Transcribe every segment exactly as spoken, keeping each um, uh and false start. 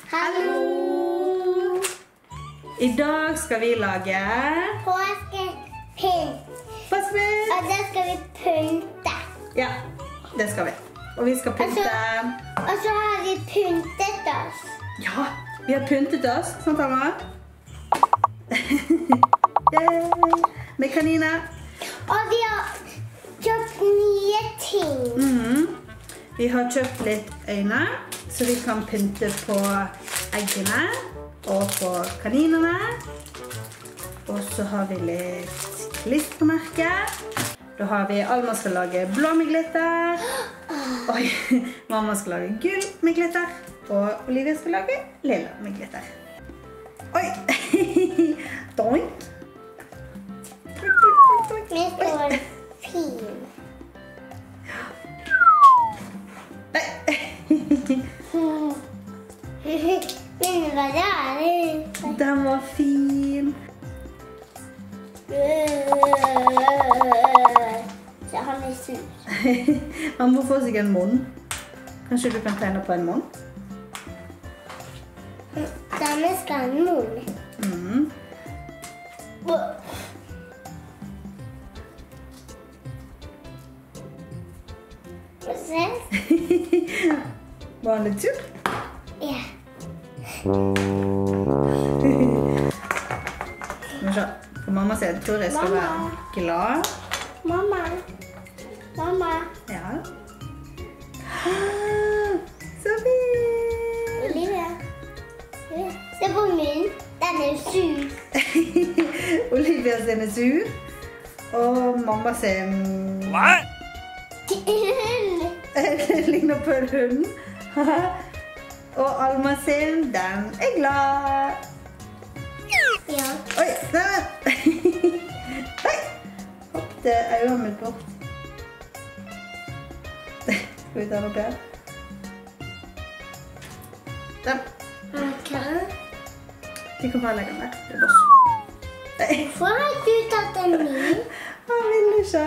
Hallo! I dag skal vi lage påskepynt. Påskepynt! Og det skal vi pynte. Ja, det skal vi. Og vi skal pynte... Og så har vi pyntet oss. Ja, vi har pyntet oss, sant Alma? Med kaniner. Og vi har kjøpt nye ting. Mm. Vi har kjøpt litt øyne, så vi kan pynte på eggene og på kaninene. Og så har vi litt klistremerke. Da har vi Alma skal lage blå med glitter. Oi, mamma skal lage gull med glitter. Og Olivia skal lage lilla med glitter. Oi! Doink! Vi står fin. Men hva er det? Den var fin. Så han er sur. Man må få seg en munn. Kanskje du kan tegne på en munn? Denne skal ha en munn. Mm. Se. Var han litt sur? Ja. Nå se, for mamma sier at Tore skal være glad. Mamma. Mamma. Ja. Så fint! Olivia. Se på min. Den er sur. Olivia sin er sur. Og mamma sin... Hva? Det ligner på en hund. Og Alma sin, den er glad. Ja. Oi, der! Oi! Hoppte øynene mitt bort. Skal vi ta den opp her? Den. Ok. Vi kan bare legge den der. Det er boss. Hvorfor har du tatt en ny? Han vil ikke.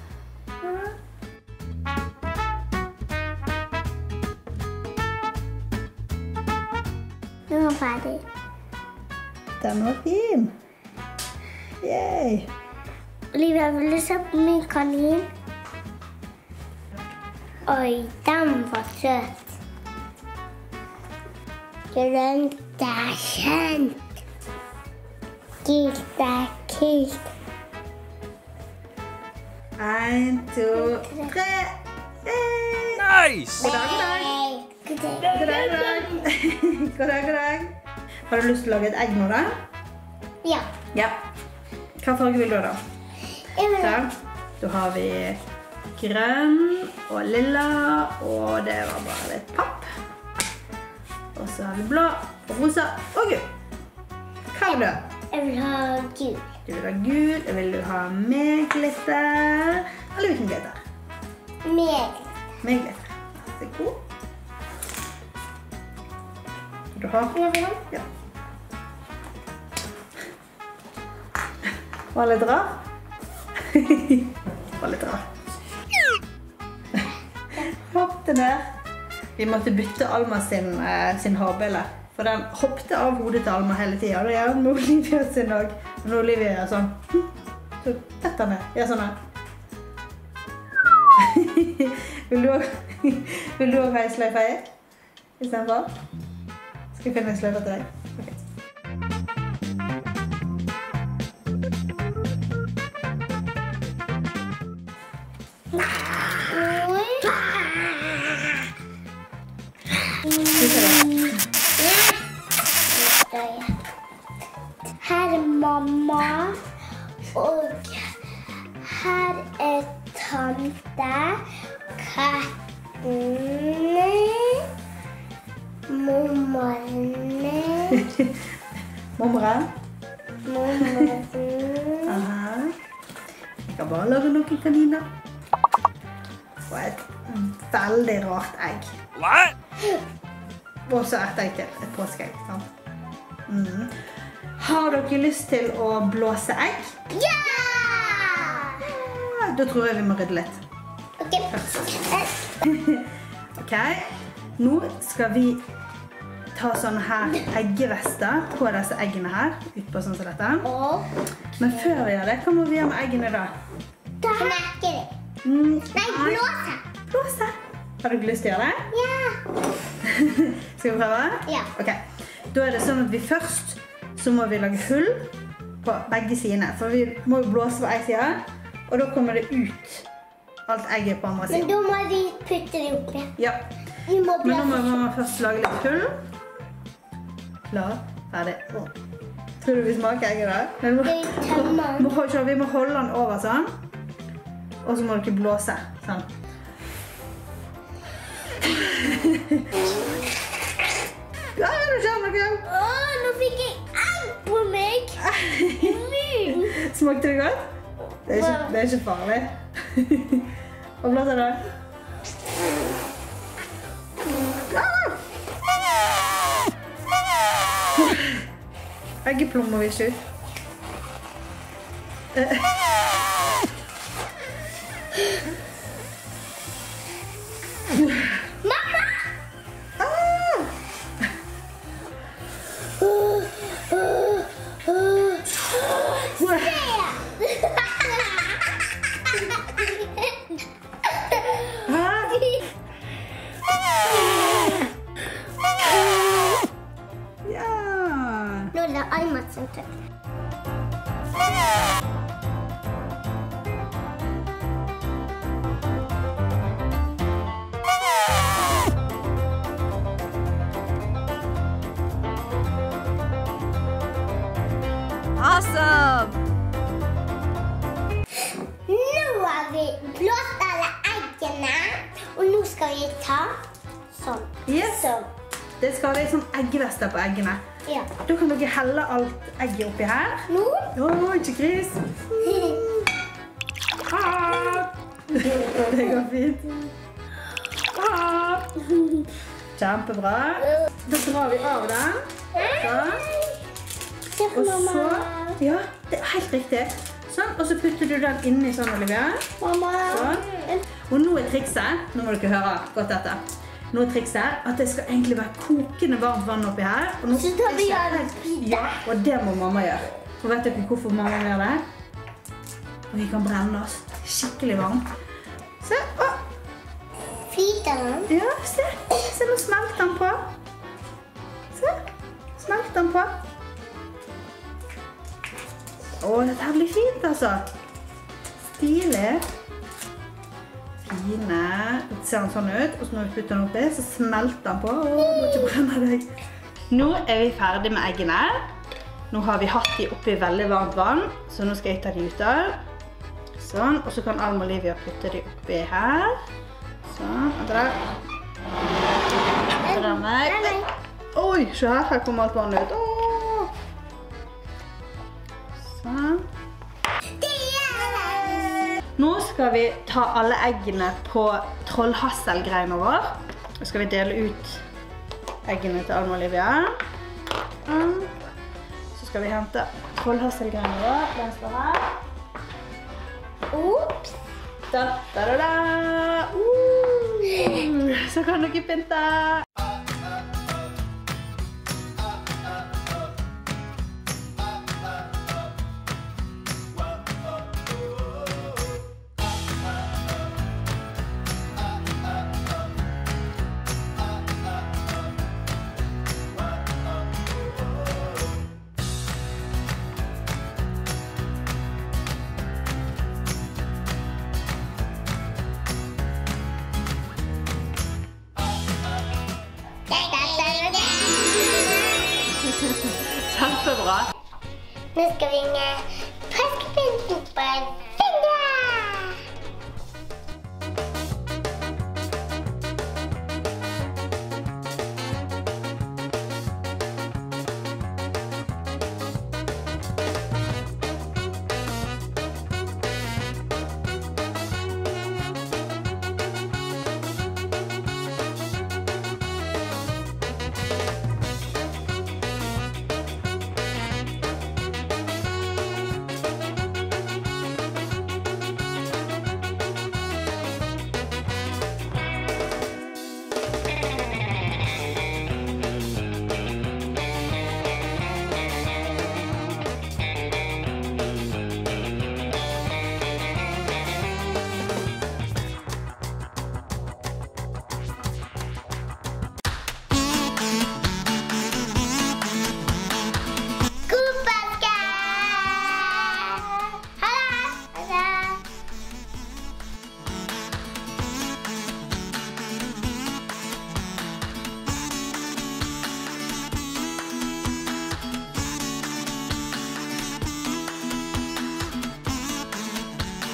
Nå er den ferdig. Den var fin. Yay. Olivia, vil du se på min kanin? Oi, den var søt. Grønt er kjent. Gilt er kilt. En, to, tre. Yay. Nice! God dag, god dag. God dag. God dag, god dag. God dag, god dag. Har du lyst til å lage et egg nå da? Ja. Ja. Hva farge vil du da? Jeg vil ha. Så, da har vi grønn og lilla, og det var bare litt papp. Og så har vi blå og rosa og gul. Hva vil du ha? Jeg vil ha gul. Du vil ha gul, og vil du ha med glitter, eller uten glitter? Med. Med glitter. Det er god. Du har? Jeg vil ha. Ja. Var litt rar? Var litt rar. Hoppte ned. Vi måtte bytte Alma sin, eh, sin hårbølle. For den hoppte av hodet til Alma hele tiden. Og det gjør den med Olivia sin også. Men når Olivia gjør sånn, så detter den ned. Gjør sånn her. Vil du også, vil du også ha en sløyfe i? I stedet for? Skal jeg finne en sløyfe til deg? Ok. Her er mamma, og her er tante, kattene, mormorene, Mormora. mormorene, Aha. Jeg kan bare lage noen kaniner. Og et veldig rart egg. Hva? Og så et egg til. Et påskeegg, sant? Mm. Har dere lyst til å blåse egg? Ja! Ja, da tror jeg vi må rydde litt. Ok. Ok, nå skal vi ta sånne her eggerester på disse eggene her, utpå sånn som dette. Men før vi gjør det, hva må vi gjøre med eggene da? Da knekker det. Mm, Nei, blåse. Blåse. Har du lyst til å gjøre det? Ja. Skal vi prøve? Ja. Ok, da er det sånn at vi først så må vi lage hull på begge sidene. For vi må jo blåse på en side, og da kommer det ut alt egget på andre siden. Men da må vi putte det oppi. Ja. Vi må Men nå må blåse. vi først lage litt hull. Klar, ferdig. Tror du vi smaker egget da? Det er tømmer. Vi må, vi må holde den over sånn. Og så må dere blåse. Sånn. Ja, nå kommer dere. Åh, nå fikk jeg egg på meg. Smakte det godt? Det er ikke, det er ikke farlig. Hva blåser det? Eggeplommer vi ikke ut. Mamma! Ah! Ja! Nå er det Almat som tør. Awesome! Nå har vi blåst alle eggene, og nå skal vi ta sånn. Yes. Sånn. Det skal være sånn eggrester på eggene. Ja. Da kan dere helle alt egget oppi her. Nå? Åh, ikke gris. Ah! Det går fint. Ah! Kjempebra. Da drar vi av den. Sånn. Og så, ja, det er helt riktig. Sånn, og så putter du den inni sånn, Olivia. Mamma. Sånn. Og nå er trikset, nå må dere høre godt dette. Nå er trikset at det skal egentlig være kokende varmt vann oppi her. Og nå, Så tar vi den videre. ja, og det må mamma gjøre. For vet dere hvorfor mamma gjør det? Og vi kan brenne oss skikkelig varmt. Se, å, Flyter den? ja, se, se, nå smelter den på. Se, smelter den på. Åh, dette her blir fint, altså. Stilig. Fine. Det ser den sånn ut, og så når vi putter den oppi, så smelter den på. Åh, må ikke brenne deg. Nå er vi ferdig med eggene. Nå har vi hatt de oppi veldig varmt vann, så nå skal jeg ta de ut av. Sånn, og så kan Alma og Olivia putte de oppi her. Sånn, vent da. Vent da meg. Oi, se her, her kommer alt vannet ut. Åh. Sånn. Nå skal vi ta alle eggene på trollhasselgreina vår. Så skal vi dele ut eggene til Alma og Olivia. Så skal vi hente trollhasselgreina vår. Den står her. Ops. Da, da, da, da. Uh, så kan dere pynte. Kjempebra. Nå skal vi med peskepynten på